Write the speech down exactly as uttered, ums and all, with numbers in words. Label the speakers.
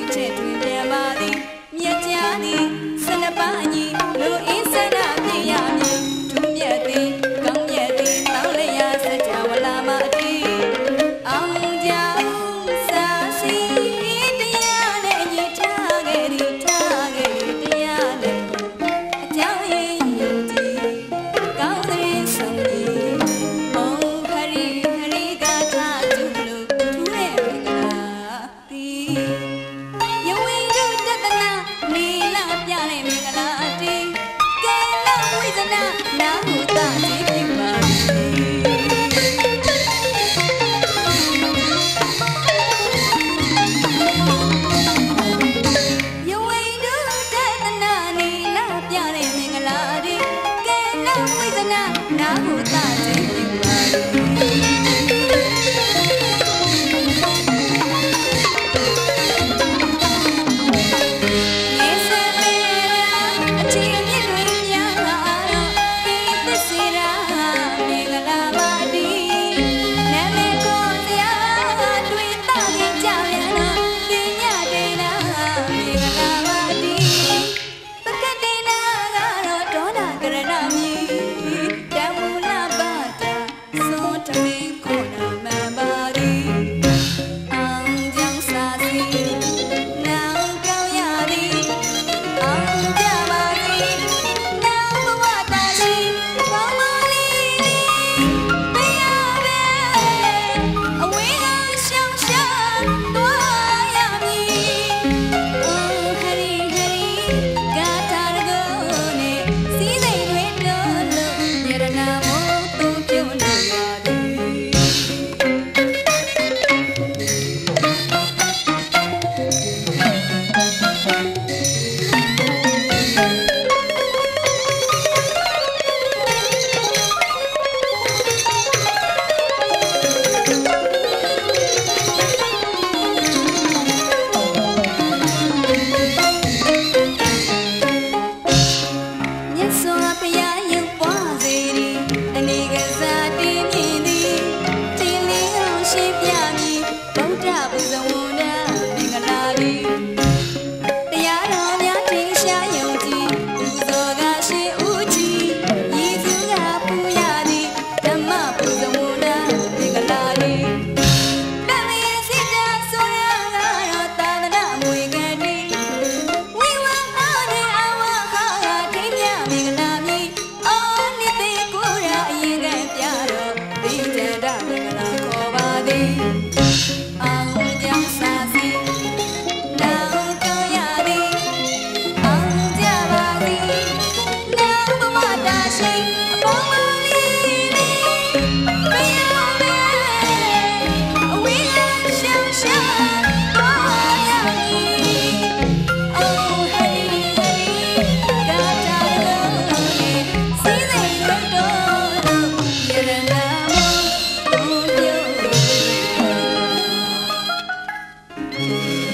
Speaker 1: ချက်တွင်ပြန်ပါသည်မြတ်ကြားသည်ဆနပါညီလူအင်းဆန္ဒပြရမည်ဒုမြတ်သည်ကောင်းမြတ်သည်တောင်းလျာစကြဝဠာမအတိအောင်ကြောင့်စာစီတရားနဲ့ညီထားခဲ့သည်ထားခဲ့သည်တရားနဲ့အကြောင်းရင်းယုံကြည်ကောင်းတဲ့ဆုံးပြီးဘုံခရီခရီကထားသူလို့ထူးတဲ့မင်္ဂလာသည်ယဝိတုတတနာနီလာပြတဲ့မင်္ဂလာတီကဲလဝိဇနာနာဟုတတိပြုပါယဝိတုတတနာနီလာပြတဲ့မင်္ဂလာတီကဲလဝိဇနာနာဟုတတိပြုပါ
Speaker 2: Thank you.